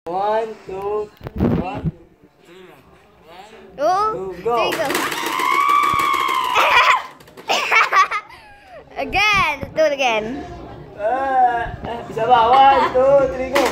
1, 2, 1. 2, 3, go. Again. Do it again. Isa ba? 1, 2, 3, go.